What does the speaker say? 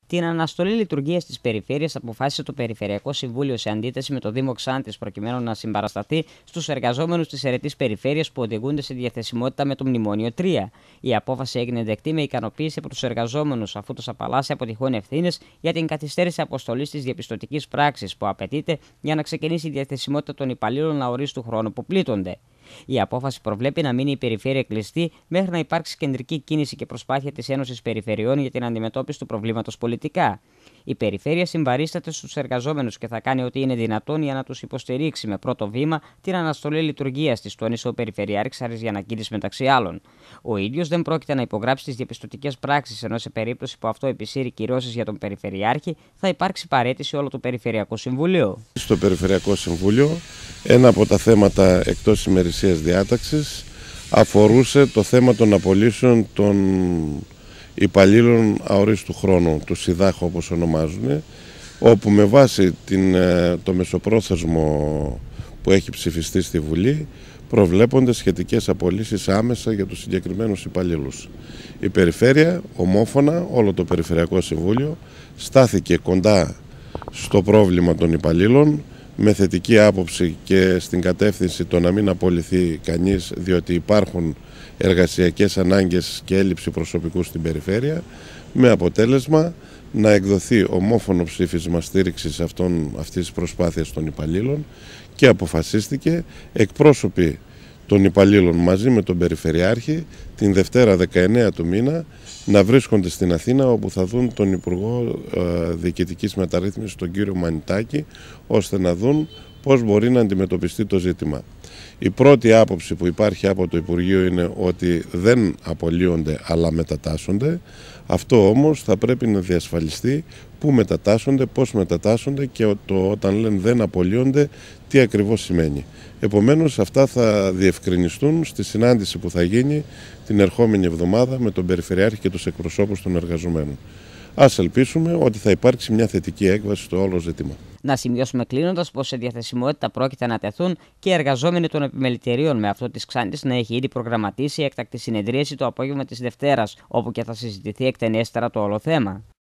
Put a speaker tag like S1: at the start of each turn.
S1: Την αναστολή λειτουργίας της περιφέρειας αποφάσισε το Περιφερειακό Συμβούλιο σε αντίθεση με το Δήμο Ξάνθης, προκειμένου να συμπαρασταθεί στους εργαζόμενους της αιρετής περιφέρειας που οδηγούνται σε διαθεσιμότητα με το Μνημόνιο 3. Η απόφαση έγινε δεκτή με ικανοποίηση από τους εργαζόμενους, αφού τους απαλλάσσει από τυχόν ευθύνες για την καθυστέρηση αποστολής της διαπιστωτικής πράξης που απαιτείται για να ξεκινήσει η διαθεσιμότητα των υπαλλήλων αορίστου χρόνου που πλήττονται. Η απόφαση προβλέπει να μείνει η περιφέρεια κλειστή μέχρι να υπάρξει κεντρική κίνηση και προσπάθεια της Ένωσης Περιφερειών για την αντιμετώπιση του προβλήματος πολιτικά. Η περιφέρεια συμπαρίσταται στους εργαζόμενους και θα κάνει ό,τι είναι δυνατόν για να τους υποστηρίξει με πρώτο βήμα την αναστολή λειτουργίας της, τόνισε ο Περιφερειάρχης Άρης Γιαννακίδης μεταξύ άλλων. Ο ίδιος δεν πρόκειται να υπογράψει τις διαπιστωτικές πράξεις, ενώ σε περίπτωση που αυτό επισύρει κυρώσεις για τον Περιφερειάρχη θα υπάρξει παραίτηση όλου του Περιφερειακού Συμβουλίου.
S2: Στο Περιφερειακό Συμβούλιο, ένα από τα θέματα εκτός ημερησίας διάταξης αφορούσε το θέμα των απολύσεων των υπαλλήλων αορίστου χρόνου, του ΣΥΔΑΧ όπως ονομάζουν, όπου με βάση το μεσοπρόθεσμο που έχει ψηφιστεί στη Βουλή προβλέπονται σχετικές απολύσεις άμεσα για τους συγκεκριμένους υπαλλήλους. Η Περιφέρεια, ομόφωνα, όλο το Περιφερειακό Συμβούλιο, στάθηκε κοντά στο πρόβλημα των υπαλλήλων, με θετική άποψη και στην κατεύθυνση το να μην απολυθεί κανείς, διότι υπάρχουν εργασιακές ανάγκες και έλλειψη προσωπικού στην περιφέρεια, με αποτέλεσμα να εκδοθεί ομόφωνο ψήφισμα στήριξης αυτής της προσπάθειας των υπαλλήλων και αποφασίστηκε εκπρόσωποι των υπαλλήλων μαζί με τον Περιφερειάρχη την Δευτέρα 19 του μήνα να βρίσκονται στην Αθήνα, όπου θα δουν τον Υπουργό Διοικητικής Μεταρρύθμισης, τον κύριο Μανιτάκη, ώστε να δουν πώς μπορεί να αντιμετωπιστεί το ζήτημα. Η πρώτη άποψη που υπάρχει από το Υπουργείο είναι ότι δεν απολύονται αλλά μετατάσσονται. Αυτό όμως θα πρέπει να διασφαλιστεί πού μετατάσσονται, πώς μετατάσσονται και όταν λένε δεν απολύονται τι ακριβώς σημαίνει. Επομένως αυτά θα διευκρινιστούν στη συνάντηση που θα γίνει την ερχόμενη εβδομάδα με τον Περιφερειάρχη και τους εκπροσώπους των εργαζομένων. Ας ελπίσουμε ότι θα υπάρξει μια θετική έκβαση στο όλο ζήτημα.
S1: Να σημειώσουμε κλείνοντας πως σε διαθεσιμότητα πρόκειται να τεθούν και οι εργαζόμενοι των επιμελητηρίων, με αυτό της Ξάνθης να έχει ήδη προγραμματίσει έκτακτη συνεδρίαση το απόγευμα της Δευτέρας, όπου και θα συζητηθεί εκτενέστερα το όλο θέμα.